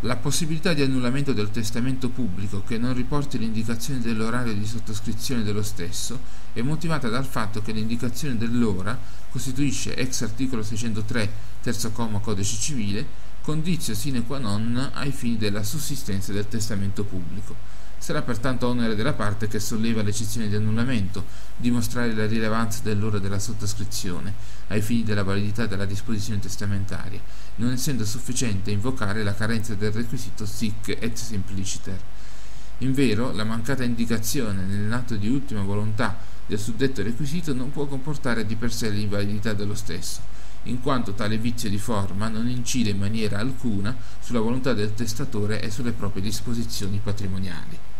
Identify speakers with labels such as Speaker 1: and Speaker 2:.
Speaker 1: La possibilità di annullamento del testamento pubblico che non riporti l'indicazione dell'orario di sottoscrizione dello stesso è motivata dal fatto che l'indicazione dell'ora costituisce, ex articolo 603, terzo comma Codice Civile, condizio sine qua non ai fini della sussistenza del testamento pubblico. Sarà pertanto onere della parte che solleva l'eccezione di annullamento dimostrare la rilevanza dell'ora della sottoscrizione ai fini della validità della disposizione testamentaria, non essendo sufficiente invocare la carenza del requisito sic et simpliciter. Invero, la mancata indicazione nell'atto di ultima volontà del suddetto requisito non può comportare di per sé l'invalidità dello stesso, in quanto tale vizio di forma non incide in maniera alcuna sulla volontà del testatore e sulle proprie disposizioni patrimoniali.